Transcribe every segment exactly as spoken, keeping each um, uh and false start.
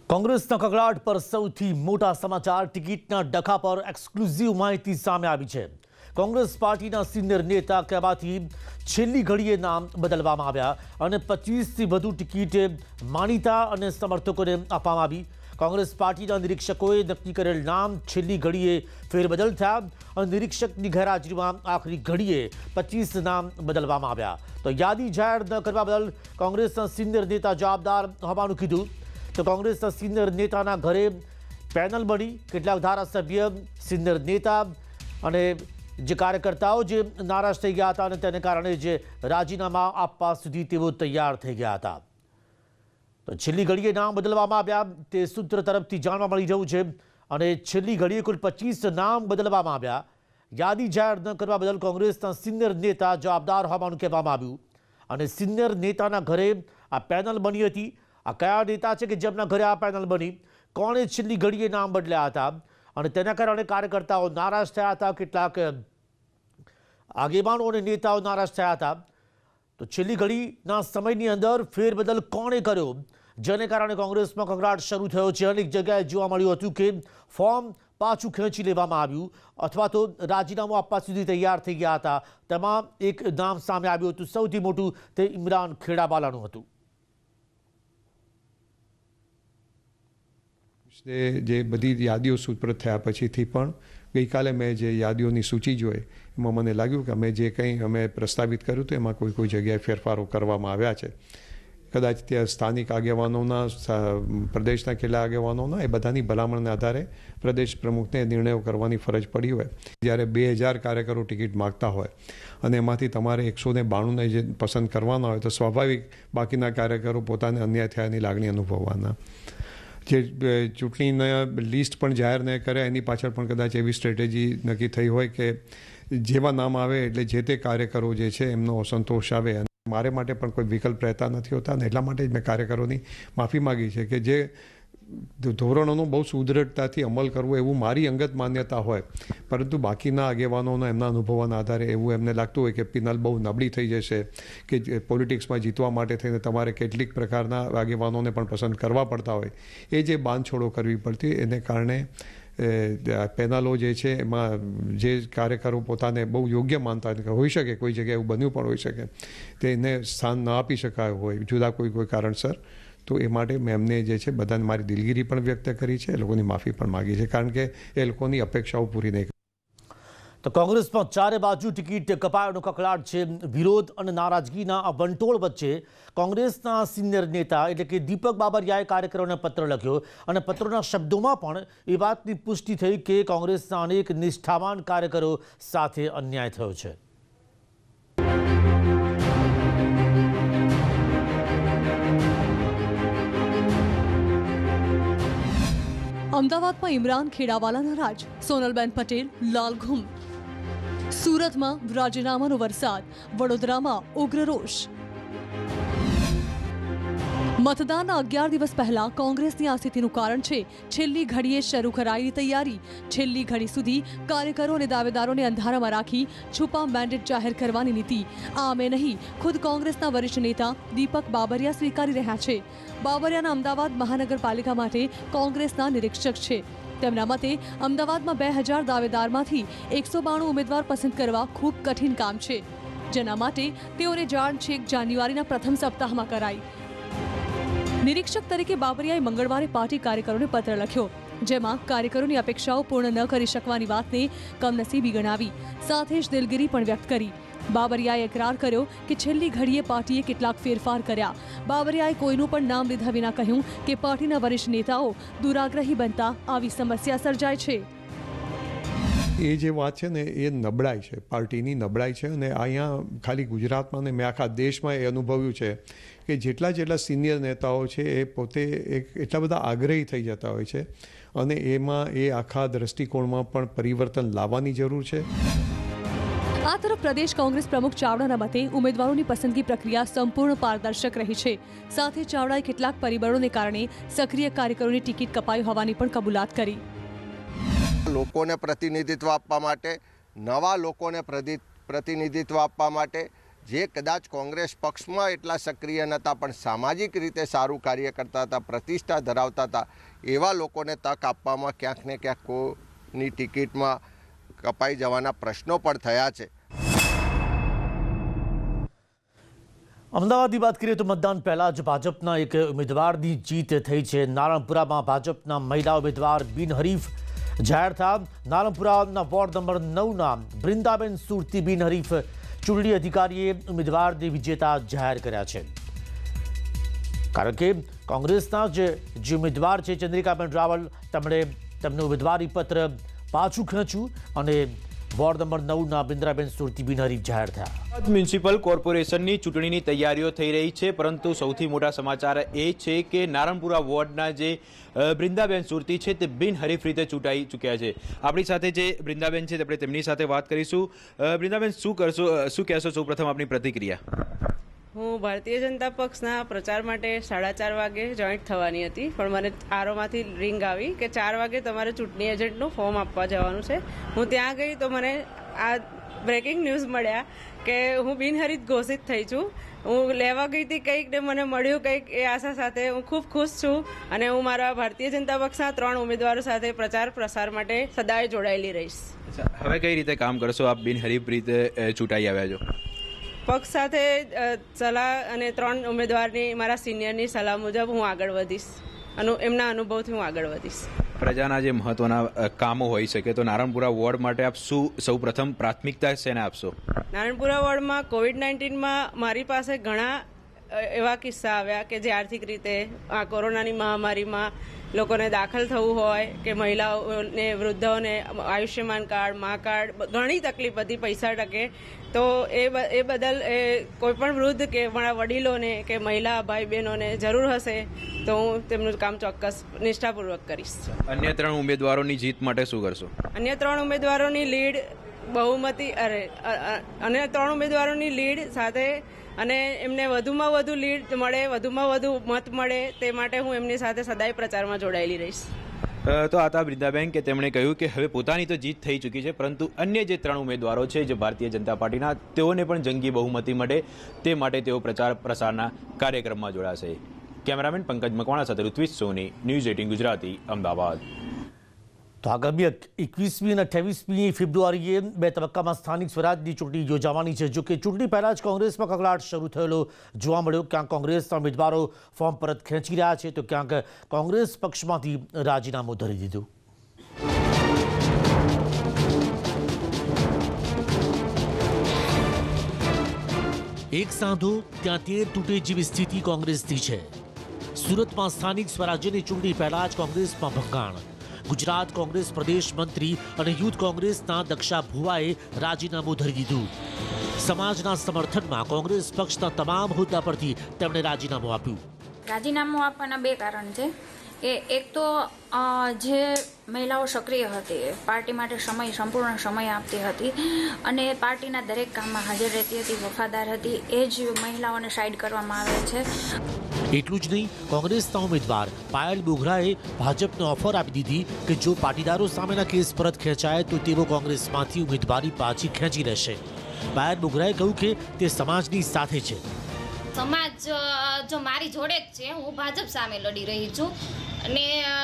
કોંગ્રેસના કકળાટ પર સૌથી મોટા સમાચાર ટિકિટના ડખા પર એક્સક્લુઝિવ માહિતી સામે આવી છે। કોંગ્રેસ પાર્ટીના સિનિયર નેતા કહેવાથી છેલ્લી ઘડીએ નામ બદલવામાં આવ્યા અને પચીસથી વધુ ટિકિટે માનીતા અને સમર્થકોને આપવામાં આવી। કોંગ્રેસ પાર્ટીના નિરીક્ષકોએ નક્કી કરેલ નામ છેલ્લી ઘડીએ ફેરબદલ થયા અને નિરીક્ષકની ગેરહાજરીમાં આખરી ઘડીએ પચીસ નામ બદલવામાં આવ્યા। તો યાદી જાહેર ન કરવા બદલ કોંગ્રેસના સિનિયર નેતા જવાબદાર હોવાનું કીધું। તો કોંગ્રેસના સિનિયર નેતાના ઘરે પેનલ બની કેટલાક ધારાસભ્ય સિનિયર નેતા અને જે કાર્યકર્તાઓ જે નારાજ થઈ ગયા હતા અને તેને કારણે જે રાજીનામા આપવા સુધી તેઓ તૈયાર થઈ ગયા હતા। તો છેલ્લી ઘડીએ નામ બદલવામાં આવ્યા તે સૂત્ર તરફથી જાણવા મળી રહ્યું છે અને છેલ્લી ઘડીએ કુલ પચીસ નામ બદલવામાં આવ્યા। યાદી જાહેર ન કરવા બદલ કોંગ્રેસના સિનિયર નેતા જવાબદાર હોવાનું કહેવામાં આવ્યું અને સિનિયર નેતાના ઘરે આ પેનલ બની હતી। આ કયા નેતા છે કે જેમના ઘરે આ પેનલ બની, કોણે છેલ્લી ઘડીએ નામ બદલ્યા હતા અને તેના કારણે કાર્યકર્તાઓ નારાજ થયા હતા, કેટલાક આગેવાનો અને નેતાઓ નારાજ થયા હતા। તો છેલ્લી ઘડીના સમયની અંદર ફેરબદલ કોણે કર્યો જેને કારણે કોંગ્રેસમાં કકળાટ શરૂ થયો છે। અનેક જગ્યાએ જોવા મળ્યું હતું કે ફોર્મ પાછું ખેંચી લેવામાં આવ્યું અથવા તો રાજીનામું આપવા સુધી તૈયાર થઈ ગયા હતા। તેમાં એક નામ સામે આવ્યું હતું, સૌથી મોટું તે ઇમરાન ખેડાવાલાનું હતું। જે બધી યાદીઓ સુપ્રત થયા પછીથી પણ ગઈકાલે મેં જે યાદીઓની સૂચિ જોઈ એમાં મને લાગ્યું કે અમે જે કંઈ અમે પ્રસ્તાવિત કર્યું હતું એમાં કોઈ કોઈ જગ્યાએ ફેરફારો કરવામાં આવ્યા છે। કદાચ ત્યાં સ્થાનિક આગેવાનોના, પ્રદેશના કેટલા આગેવાનોના એ બધાની ભલામણના આધારે પ્રદેશ પ્રમુખને નિર્ણયો કરવાની ફરજ પડી હોય। જ્યારે બે હજાર કાર્યકરો ટિકિટ માગતા હોય અને એમાંથી તમારે એકસો ને બાણુંને જે પસંદ કરવાના હોય તો સ્વાભાવિક બાકીના કાર્યકરો પોતાને અન્યાય થયાની લાગણી અનુભવવાના। જે ચૂંટણીના લિસ્ટ પણ જાહેર ન કરે એની પાછળ પણ કદાચ એવી સ્ટ્રેટેજી નક્કી થઈ હોય કે જેવા નામ આવે એટલે જે તે કાર્યકરો જે છે એમનો અસંતોષ આવે। અને મારે માટે પણ કોઈ વિકલ્પ રહેતા નથી હોતા અને એટલા માટે જ મેં કાર્યકરોની માફી માગી છે કે જે ધોરણોનો બહુ સુદૃઢતાથી અમલ કરવો એવું મારી અંગત માન્યતા હોય, પરંતુ બાકીના આગેવાનોના એમના અનુભવોના આધારે એવું એમને લાગતું હોય કે પિનલ બહુ નબળી થઈ જશે, કે પોલિટિક્સમાં જીતવા માટે થઈને તમારે કેટલીક પ્રકારના આગેવાનોને પણ પસંદ કરવા પડતા હોય, એ જે બાંધછોડો કરવી પડતી એને કારણે પેનલો જે છે એમાં જે કાર્યકરો પોતાને બહુ યોગ્ય માનતા હોઈ શકે, કોઈ જગ્યાએ એવું બન્યું પણ હોઈ શકે, તેને સ્થાન ન આપી શકાયું હોય જુદા કોઈ કોઈ કારણસર, તો એ માટે મેં એમને જે છે બધાને મારી દિલગીરી પણ વ્યક્ત કરી છે, એ લોકોની માફી પણ માગી છે, કારણ કે એ લોકોની અપેક્ષાઓ પૂરી નહીં કરી। તો કોંગ્રેસમાં ચારે બાજુ ટિકિટ કપાયાનો કકળાટ છે। વિરોધ અને નારાજગીના આ વંટોળ વચ્ચે કોંગ્રેસના સિનિયર નેતા એટલે કે દીપક બાબરિયાએ કાર્યકરોને પત્ર લખ્યો અને પત્રના શબ્દોમાં પણ એ વાતની પુષ્ટિ થઈ કે કોંગ્રેસના અનેક નિષ્ઠાવાન કાર્યકરો સાથે અન્યાય થયો છે। અમદાવાદમાં ઇમરાન ખેડાવાલાના રાજ, સોનલબેન પટેલ લાલઘુમ, સુરતમાં રાજીનામાનો વરસાદ, વડોદરામાં ઉગ્ર રોષ। મતદાનના અગિયાર દિવસ પહેલા કોંગ્રેસની આ સ્થિતિનું કારણ છે છેલ્લી ઘડીએ શરૂ કરાયેલી તૈયારી। છેલ્લી ઘડી સુધી કાર્યકરો અને દાવેદારોને અંધારામાં રાખી છુપા મેન્ડેટ જાહેર કરવાની નીતિ આમે નહીં ખુદ કોંગ્રેસના વરિષ્ઠ નેતા દીપક બાબરિયા સ્વીકારી રહ્યા છે। બાબરિયાના અમદાવાદ મહાનગરપાલિકા માટે કોંગ્રેસના નિરીક્ષક છે। તેમના મતે અમદાવાદમાં બે હજાર દાવેદારમાંથી એકસો બાણું ઉમેદવાર પસંદ કરવા ખૂબ કઠિન કામ છે, જેના માટે તેઓને જાણ છેક જાન્યુઆરીના પ્રથમ સપ્તાહમાં કરાઈ। નિરીક્ષક તરીકે બાબરિયાએ મંગળવારે પાર્ટી કાર્યકરોને પત્ર લખ્યો, જેમાં કાર્યકરોની અપેક્ષાઓ પૂર્ણ ન કરી શકવાની વાતને કમનસીબી ગણાવી, સાથે જ દિલગીરી પણ વ્યક્ત કરી। બાબરિયાએ એકરાર કર્યો કે છેલ્લી ઘડીએ પાર્ટીએ કેટલાક ફેરફાર કર્યા। બાબરિયાએ કોઈનું પણ નામ લીધા વિના કહ્યું કે પાર્ટીના વરિષ્ઠ નેતાઓ દુરાગ્રહી બનતા આવી સમસ્યા સર્જાય છે। એ જે વાત છે ને એ નબળાઈ છે, પાર્ટીની નબળાઈ છે। અને અહીંયા ખાલી ગુજરાતમાં ને મેં આખા દેશમાં એ અનુભવ્યું છે કે જેટલા જેટલા સિનિયર નેતાઓ છે એ પોતે એક એટલા બધા આગ્રહી થઈ જતા હોય છે અને એમાં એ આખા દ્રષ્ટિકોણમાં પણ પરિવર્તન લાવવાની જરૂર છે। આ તરફ પ્રદેશ કોંગ્રેસ પ્રમુખ ચાવડાના મતે ઉમેદવારોની પસંદગી પ્રક્રિયા સંપૂર્ણ પારદર્શક રહી છે। સાથે ચાવડાએ કેટલાક પરિબળોને કારણે સક્રિય કાર્યકરોની ટિકિટ કપાઈ હોવાની પણ કબૂલાત કરી। લોકોને પ્રતિનિધિત્વ આપવા માટે, નવા લોકોને પ્રતિનિધિત્વ આપવા માટે જે કદાચ કોંગ્રેસ પક્ષમાં એટલા સક્રિય નહોતા પણ સામાજિક રીતે સારું કાર્ય કરતા હતા, પ્રતિષ્ઠા ધરાવતા હતા, એવા લોકોને તક આપવામાં ક્યાંક ને ક્યાંક કોઈની ટિકિટમાં કપાઈ જવાના પ્રશ્નો પણ થયા છે. અમદાવાદની વાત કરીએ તો મતદાન પહેલા જ ભાજપના એક ઉમેદવારની જીત થઈ છે. નારણપુરામાં ભાજપના મહિલા ઉમેદવાર બિનહરીફ જાહેર થયા. નારણપુરાના વોર્ડ નંબર નવના બૃંદાબેન સુરતી બિનહરીફ ચૂંટણી અધિકારીએ ઉમેદવારને વિજેતા જાહેર કર્યા છે. કારણ કે કોંગ્રેસના જે ઉમેદવાર છે ચંદ્રિકાબેન રાવલ, તેમણે તેમનું ઉમેદવારી પત્ર પાછું ખેંચ્યું અને વોર્ડ નંબર નવના બિંદ્રાબેન સુરતી બિનહરીફ જાહેર થયા. મ્યુનિસિપલ કોર્પોરેશનની ચૂંટણીની તૈયારીઓ થઈ રહી છે, પરંતુ સૌથી મોટા સમાચાર એ છે કે નારણપુરા વોર્ડના જે બૃંદાબેન સુરતી છે તે બિનહરીફ રીતે ચૂંટાઈ ચૂક્યા છે. આપણી સાથે જે બૃંદાબેન છે આપણે તેમની સાથે વાત કરીશું. બૃંદાબેન, શું કરશો, શું કહેશો? સૌપ્રથમ આપની પ્રતિક્રિયા. હું ભારતીય જનતા પક્ષના પ્રચાર માટે સાડા ચાર વાગે જોઈન્ટ થવાની હતી, પણ મને આરોમાંથી રિંગ આવી કે ચાર વાગે તમારે ચૂંટણી એજન્ટનું ફોર્મ આપવા જવાનું છે. હું ત્યાં ગઈ તો મને આ બ્રેકિંગ ન્યૂઝ મળ્યા કે હું બિનહરીફ ઘોષિત થઈ છું. હું લેવા ગઈ હતી કંઈક ને મને મળ્યું કંઈક, એ આશા સાથે હું ખૂબ ખુશ છું અને હું મારા ભારતીય જનતા પક્ષના ત્રણ ઉમેદવારો સાથે પ્રચાર પ્રસાર માટે સદાય જોડાયેલી રહીશ. હવે કઈ રીતે કામ કરશો? આપ બિનહરીફ રીતે ચૂંટાઈ આવ્યા છો. પક્ષ સાથે સલાહ અને ત્રણ ઉમેદવારની મારા સિનિયરની સલાહ મુજબ હું આગળ વધીશ, અને એમના અનુભવથી હું આગળ વધીશ. પ્રજાના જે મહત્વના કામો હોઈ શકે તો નારણપુરા વોર્ડ માટે આપ શું સૌ પ્રથમ પ્રાથમિકતા શેને આપશો? નારણપુરા વોર્ડમાં કોવિડ નાઇન્ટીનમાં મારી પાસે ઘણા એવા કિસ્સા આવ્યા કે જે આર્થિક રીતે આ કોરોનાની મહામારીમાં લોકોને દાખલ થવું હોય કે મહિલાઓને, વૃદ્ધોને આયુષ્યમાન કાર્ડ, મા કાર્ડ, ઘણી તકલીફ હતી પૈસા ટકે. તો એ એ બદલ એ કોઈપણ વૃદ્ધ કે મારા વડીલોને કે મહિલા ભાઈ બહેનોને જરૂર હશે તો હું તેમનું કામ ચોક્કસ નિષ્ઠાપૂર્વક કરીશ. અન્ય ત્રણ ઉમેદવારોની જીત માટે શું કરશો? અન્ય ત્રણ ઉમેદવારોની લીડ બહુમતી અરે અન્ય ત્રણ ઉમેદવારોની લીડ સાથે અને એમને વધુમાં વધુ લીડ મળે, વધુમાં વધુ મત મળે તે માટે હું એમની સાથે સદાય પ્રચારમાં જોડાયેલી રહીશ. તો આ હતા બૃંદાબેન કે તેમણે કહ્યું કે હવે પોતાની તો જીત થઈ ચૂકી છે, પરંતુ અન્ય જે ત્રણ ઉમેદવારો છે જે ભારતીય જનતા પાર્ટીના, તેઓને પણ જંગી બહુમતી મળે તે માટે તેઓ પ્રચાર પ્રસારના કાર્યક્રમમાં જોડાશે. કેમેરામેન પંકજ મકવાણા સાથે ઋત્વિજ સોની, ન્યૂઝ એટીન ગુજરાતી, અમદાવાદ. તો આગામી એકવીસમી અને અઠ્યાવીસમી ફેબ્રુઆરીએ બે તબક્કામાં સ્થાનિક સ્વરાજની ચૂંટણી યોજાવાની છે. જો કે ચૂંટણી પહેલા જ કોંગ્રેસમાં કકળાટ શરૂ થયેલો જોવા મળ્યો. ક્યાંક કોંગ્રેસના ઉમેદવારો ફોર્મ પરત ખેંચી રહ્યા છે તો ક્યાંક કોંગ્રેસ પક્ષમાંથી રાજીનામું ધરી દીધું. એક સાંધો ત્યાં તેર તૂટે જેવી સ્થિતિ કોંગ્રેસની છે. સુરતમાં સ્થાનિક સ્વરાજ્યની ચૂંટણી પહેલા જ કોંગ્રેસમાં ભંગાણ. ગુજરાત કોંગ્રેસ પ્રદેશ મંત્રી અને યુથ કોંગ્રેસના દક્ષા ભુવાએ રાજીનામું ધરી દીધું. સમાજના સમર્થનમાં કોંગ્રેસ પક્ષના તમામ હોદ્દા પરથી તેમણે રાજીનામું આપ્યું. રાજીનામું આપવાના બે કારણ છે કે એક તો જે મહિલાઓ સક્રિય હતી, પાર્ટી માટે સમય સંપૂર્ણ સમય આપતી હતી અને પાર્ટીના દરેક કામમાં હાજર રહેતી હતી, વફાદાર હતી, એ જ મહિલાઓને સાઈડ કરવામાં આવે છે. એટલું જ નહીં, કોંગ્રેસના ઉમેદવાર પાયલ બોગરાએ ભાજપને ઓફર આપી દીધી કે જો પાટીદારો સામેના કેસ પરત ખેંચાય તો તેઓ કોંગ્રેસમાંથી ઉમેદવારી પાછી ખેંચી લેશે. પાયલ બોગરાએ કહ્યું કે તે સમાજની સાથે છે. સમાજ જો મારી જોડે જ છે, હું ભાજપ સામે લડી રહી છું અને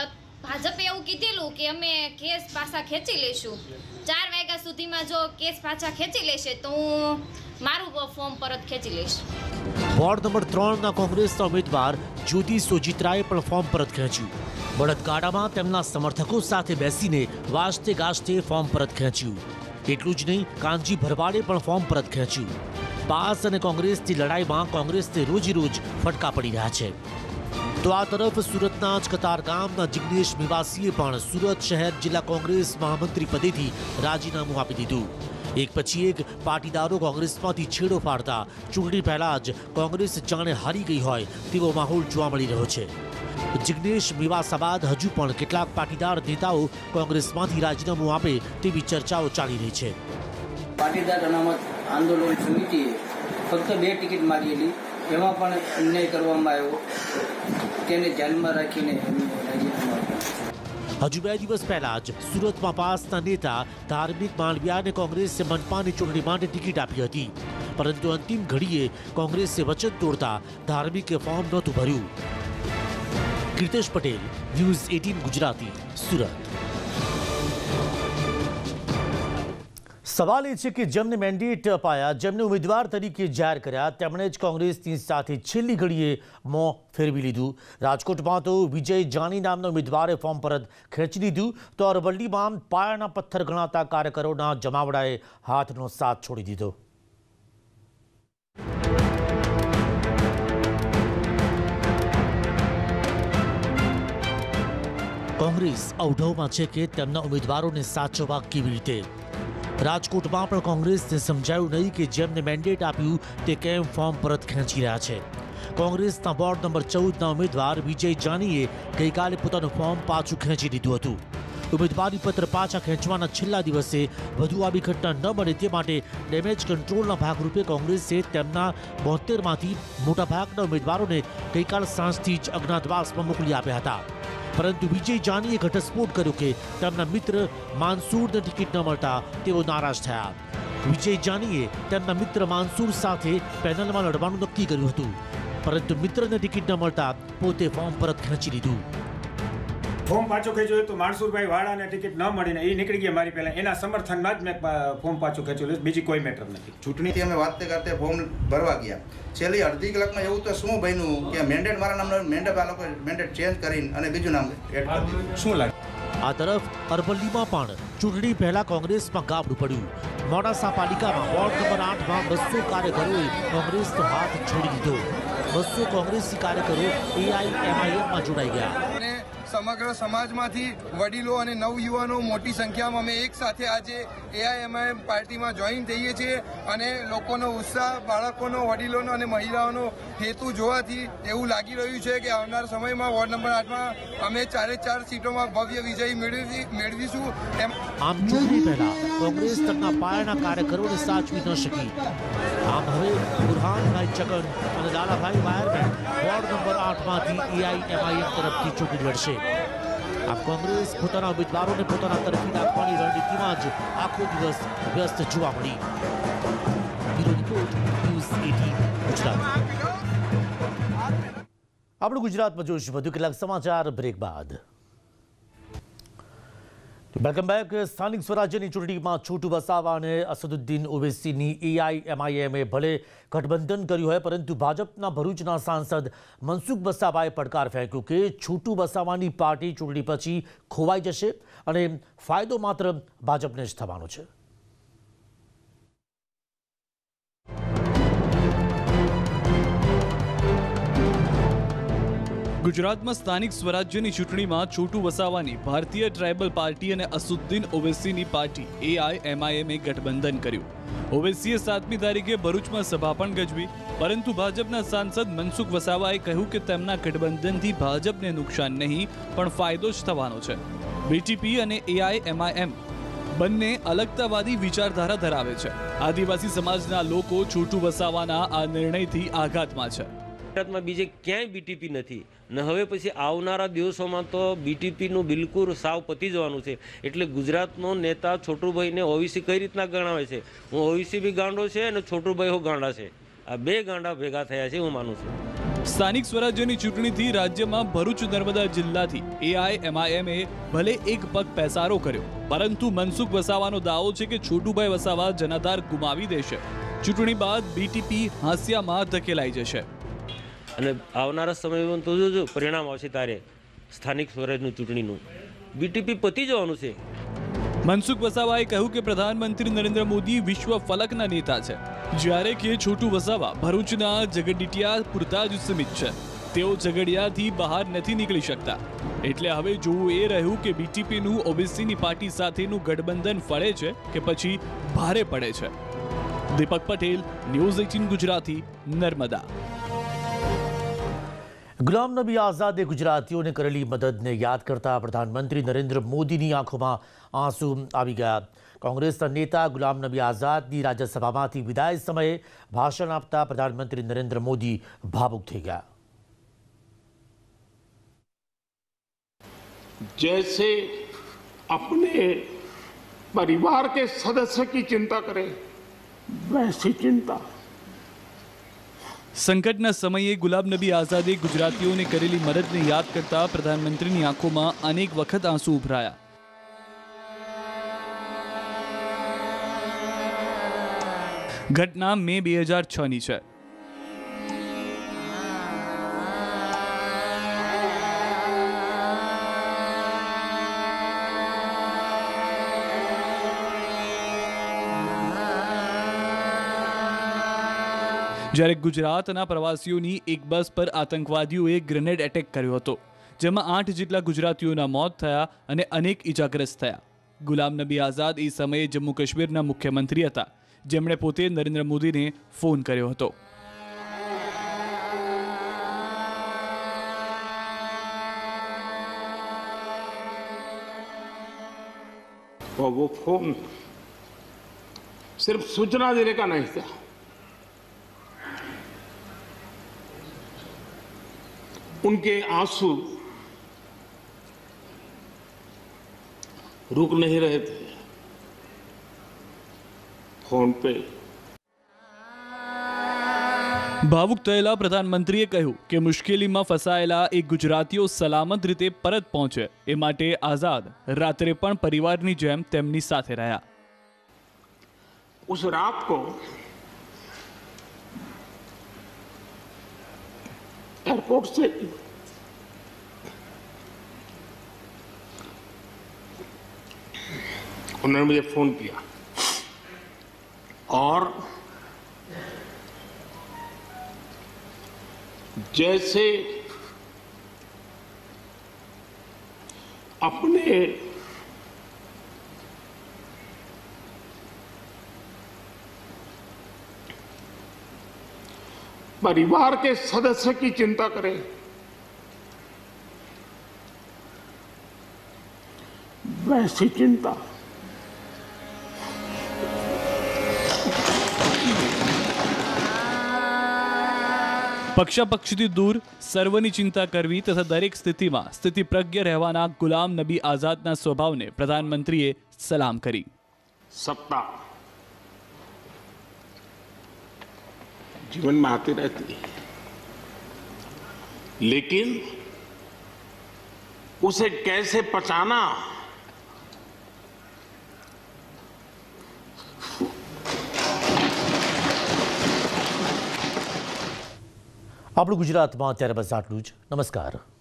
ભાજપે એવું કીધેલું કે અમે કેસ પાછા ખેંચી લઈશું. ચાર વાગ્યા સુધીમાં જો કેસ પાછા ખેંચી લેશે તો હું મારું ફોર્મ પરત ખેંચી લઈશ. વોર્ડ નંબર ત્રણના કોંગ્રેસના ઉમેદવાર જ્યોતિ સોજિત્રાએ પણ ફોર્મ પરત ખેંચ્યું. બળદગાડામાં તેમના સમર્થકો સાથે બેસીને વાજતે ગાજતે ફોર્મ પરત ખેંચ્યું. એટલું જ નહીં, કાનજી ભરવાડે પણ ફોર્મ પરત ખેંચ્યું. પાસ અને કોંગ્રેસની લડાઈમાં કોંગ્રેસને રોજે રોજ ફટકા પડી રહ્યા છે. તો આ તરફ સુરતના જ કતારગામના જિગ્નેશ મેવાસીએ પણ સુરત શહેર જિલ્લા કોંગ્રેસ મહામંત્રી પદેથી રાજીનામું આપી દીધું. એક પછી એક પાટીદારો કોંગ્રેસમાંથી છેડો પાડતા ચૂંટણી પહેલા જ કોંગ્રેસ જાણે હારી ગઈ હોય તેવો માહોલ જોવા મળી રહ્યો છે. જિગ્નેશ મેવાસા બાદ હજુ પણ કેટલાક પાટીદાર નેતાઓ કોંગ્રેસમાંથી રાજીનામું આપે તેવી ચર્ચાઓ ચાલી રહી છે. પાટીદાર અનામત આંદોલન સમિતિએ ફક્ત બે ટિકિટ માગેલી, એમાં પણ અન્યાય કરવામાં આવ્યો, તેને ધ્યાનમાં રાખીને રાજીનામું આપ્યું. હજુ બે દિવસ પહેલા જ સુરતમાં પાસના નેતા ધાર્મિક માંડવિયાને કોંગ્રેસે મનપાની ચૂંટણી માટે ટિકિટ આપી હતી. પરંતુ અંતિમ ઘડીએ કોંગ્રેસે વચન તોડતા ધાર્મિક ફોર્મ નહોતું ભર્યું. કીર્તેશ પટેલ, ન્યૂઝ અઠ્ઠાવીસ ગુજરાતી, સુરત. સવાલ એ છે કે જેમને મેન્ડેટ અપાયા, જેમને ઉમેદવાર તરીકે જાહેર કર્યા, તેમણે જ કોંગ્રેસની સાથે છેલ્લી ઘડીએ મોં ફેરવી લીધું. રાજકોટમાં તો વિજય જાની નામના ઉમેદવારે ફોર્મ પરત ખેંચી લીધું, તો અરવલ્લીમાં પાયાના પથ્થર ગણાતા કાર્યકરોના જમાવડાએ હાથનો સાથ છોડી દીધો. કોંગ્રેસ અવઢવમાં છે કે તેમના ઉમેદવારોને સાચવવા કેવી રીતે. રાજકોટમાં પણ કોંગ્રેસને સમજાયું નહીં કે જેમને મેન્ડેટ આપ્યું તે કેમ ફોર્મ પરત ખેંચી રહ્યા છે. કોંગ્રેસના વોર્ડ નંબર ચૌદના ઉમેદવાર વિજય જાનીએ ગઈકાલે પોતાનું ફોર્મ પાછું ખેંચી લીધું હતું. ઉમેદવારી પત્ર પાછા ખેંચવાના છેલ્લા દિવસે વધુ આવી ઘટના ન બને તે માટે ડેમેજ કંટ્રોલના ભાગરૂપે કોંગ્રેસે તેમના બોતેરમાંથી મોટાભાગના ઉમેદવારોને ગઈકાલ સાંજથી જ અજ્ઞાતવાસમાં મોકલી આપ્યા હતા. પરંતુ વિજય જાનીએ ઘટસ્ફોટ કર્યો કે તેમના મિત્ર માનસુરને ટિકિટ ન મળતા તેઓ નારાજ થયા. વિજય જાનીએ તેમના મિત્ર માનસુર સાથે પેનલમાં લડવાનું નક્કી કર્યું હતું, પરંતુ મિત્રને ટિકિટ ન મળતા પોતે ફોર્મ પરત ખેંચી લીધું. ફોર્મ પાછું ખેંચ્યું તો માનસુરભાઈ વાળાને ટિકિટ ન મળીને એ નીકળી ગયા મારી પહેલા, એના સમર્થનમાં જ મેં ફોર્મ પાછું ખેંચ્યું, બીજી કોઈ મેટર નથી. ચૂંટણીથી અમે વાત કરતે ફોર્મ ભરવા ગયા, છેલ્લી અડધી કલાકમાં એવું તો શું બન્યું કે મેન્ડેટ મારા નામનો મેન્ડેટ આ લોકો મેન્ડેટ ચેન્જ કરીને અને બીજું નામ એડ કરી દીધું. શું લાગે? આ તરફ અરવલ્લીમાં પણ ચૂંટણી પહેલા કોંગ્રેસમાં ગાબડું પડ્યું. મોડાસા પાલિકામાં વોર્ડ નંબર આઠમાં બસો કાર્યકરોએ કોંગ્રેસનો હાથ છોડી દીધો. બસો કોંગ્રેસી કાર્યકરો એઆઈએમઆઈએમમાં જોડાઈ ગયા. સમગ્ર સમાજમાંથી વડીલો અને નવયુવાનો મોટી સંખ્યામાં અમે એક સાથે આજે એઆઈએમઆઈએમ પાર્ટીમાં જોઈન થઈએ છીએ અને લોકોનો ઉત્સાહ, બાળકોનો, વડીલોનો અને મહિલાઓનો હેતુ જોવાથી એવું લાગી રહ્યું છે કે આવનાર સમયમાં વોર્ડ નંબર આઠમાં અમે ચારે ચાર સીટોમાં ભવ્ય વિજય મેળવી મેળવીશું. આમ ચૂંટણી પહેલા કોંગ્રેસ તેમના પાયાના કાર્યકરોને સાચવી ન શકી. આમ હવે બુરહાનભાઈ ચગન અને લાલાભાઈ વાયરમેન વોર્ડ નંબર આઠમાંથી એઆઈએમઆઈએમ તરફથી ચૂંટણી લડશે. આમ કોંગ્રેસ પોતાના ઉમેદવારોને પોતાના તરફી રાખવાની રણનીતિમાં જ આખો દિવસ વ્યસ્ત જોવા મળી. બ્યુરો રિપોર્ટ, ન્યૂઝ અઠ્ઠાવીસ ગુજરાત. આપણું ગુજરાતમાં જોઈશું વધુ કેટલાક સમાચાર બ્રેક બાદ. Welcome back. સ્થાનિક સ્વરાજ્યની ચૂંટણીમાં છોટુ વસાવા અને અસદુદ્દીન ઓવૈસીની એઆઈએમઆઈએમે ભલે ગઠબંધન કર્યું હોય, પરંતુ ભાજપના ભરૂચના સાંસદ મનસુખ વસાવાએ પડકાર ફેંક્યો કે છોટુ વસાવાની પાર્ટી ચૂંટણી પછી ખોવાઈ જશે અને ફાયદો માત્ર ભાજપને જ થવાનો છે. ગુજરાતમાં સ્થાનિક સ્વરાજ્યની ચૂંટણીમાં છોટુ વસાવાની ભારતીય ટ્રાઇબલ પાર્ટી અને અસદુદ્દીન ઓવૈસીની પાર્ટી એઆઈએમઆઈએમે ગઠબંધન કર્યું. ઓવૈસીએ સાતમી તારીખે ભરૂચમાં સભા પણ ગજવી, પરંતુ ભાજપના સાંસદ મનસુખ વસાવાએ કહ્યું કે તેમના ગઠબંધનથી ભાજપને નુકસાન નહીં પણ ફાયદો જ થવાનો છે. બીટીપી અને એઆઈએમઆઈએમ બંને અલગતાવાદી વિચારધારા ધરાવે છે. આદિવાસી સમાજના લોકો છોટુ વસાવાના આ નિર્ણયથી આઘાતમાં છે. ગુજરાતમાં બીજે ક્યાંય બીટીપી નથી ને હવે પછી આવનારા દિવસોમાં તો બીટીપીનું બિલકુલ સાવ પતી જવાનું છે. એટલે ગુજરાતનો નેતા છોટુભાઈને ઓવીસી કઈ રીતના ગણાવે છે, હું ઓવીસી બી ગાંડો છે અને છોટુભાઈ હો ગાંડા છે. આ બે ગાંડા ભેગા થયા છે હું માનું છું. સ્થાનિક સ્વરાજ્યની ચૂંટણીથી રાજ્યમાં ભરૂચ નર્મદા જિલ્લાથી એઆઈએમઆઈએમે ભલે એક પગ પેસારો કર્યો, પરંતુ મનસુખ વસાવાનો દાવો છે કે છોટુભાઈ વસાવા જનાધાર ગુમાવી દેશે. ચૂંટણી બાદ બીટીપી હાંસિયામાં ધકેલાઈ જશે અને આવનારા સમયમાં તો જોજો પરિણામ આવશે ત્યારે સ્થાનિક સ્વરાજની ચૂંટણીનું બીટીપી પતી જવાનું છે. મનસુખ વસાવાએ કહ્યું કે પ્રધાનમંત્રી નરેન્દ્ર મોદી વિશ્વ ફલકના નેતા છે, જ્યારે કે છોટુ વસાવા ભરૂચના ઝઘડિયા પૂરતા જ સીમિત છે. તેઓ ઝઘડિયાથી બહાર નથી નીકળી શકતા. એટલે હવે જોવું એ રહ્યું કે બીટીપીનું ઓબીસીની પાર્ટી સાથેનું ગઠબંધન ફળે છે કે પછી ભારે પડે છે. દીપક પટેલ, ન્યૂઝ અઠ્ઠાવીસ ગુજરાતી, નર્મદા. ગુલામ નબી આઝાદે ગુજરાતીઓને કરેલી મદદને યાદ કરતા પ્રધાનમંત્રી નરેન્દ્ર મોદીની આંખોમાં આંસુ આવી ગયા. કોંગ્રેસના નેતા ગુલામ નબી આઝાદની રાજ્યસભામાંથી વિદાય સમયે ભાષણ આપતા પ્રધાનમંત્રી નરેન્દ્ર મોદી ભાવુક થઈ ગયા. जैसे अपने परिवार के सदस्य की चिंता करें, वैसी चिंता સંકટના સમયે ગુલામ નબી આઝાદે ગુજરાતીઓને કરેલી મદદને યાદ કરતા પ્રધાનમંત્રીની આંખોમાં અનેક વખત આંસુ ઉભરાયા. ઘટના મે બે હજાર છ ની છે. જ્યારે ગુજરાતના પ્રવાસીઓની એક બસ પર આતંકવાદીઓએ ગ્રેનેડ એટેક કર્યો હતો, જેમાં આઠ જેટલા ગુજરાતીઓના મોત થયા અને અનેક ઇજાગ્રસ્ત થયા. ગુલામ નબી આઝાદ એ સમયે જમ્મુ કાશ્મીરના મુખ્યમંત્રી હતા, જેમણે પોતે નરેન્દ્ર મોદીને ફોન કર્યો હતો. वो फोन सिर्फ सूचना देने का नहीं था, उनके आंसू रुक नहीं रहे थे फोन पे. ભાવુક થયેલા પ્રધાનમંત્રીએ કહ્યું કે મુશ્કેલીમાં ફસાયેલા એક ગુજરાતીઓ સલામત રીતે પરત પહોંચે એ માટે આઝાદ રાત્રે પણ પરિવારની જેમ તેમની સાથે રહ્યા. उस रात को एयरपोर्ट से उन्होंने मुझे फोन किया और जैसे अपने परिवार के सदस्य की चिंता करें, वैसी चिंता પક્ષાપક્ષીથી દૂર સર્વની ચિંતા કરવી તથા દરેક સ્થિતિમાં સ્થિતિપ્રજ્ઞ રહેવાના ગુલામ નબી આઝાદના સ્વભાવને પ્રધાનમંત્રીએ સલામ કરી. सत्ता जीवन में आती रहती है, लेकिन उसे कैसे पचाना આપણું ગુજરાતમાં અત્યારે બસ આટલું જ. નમસ્કાર.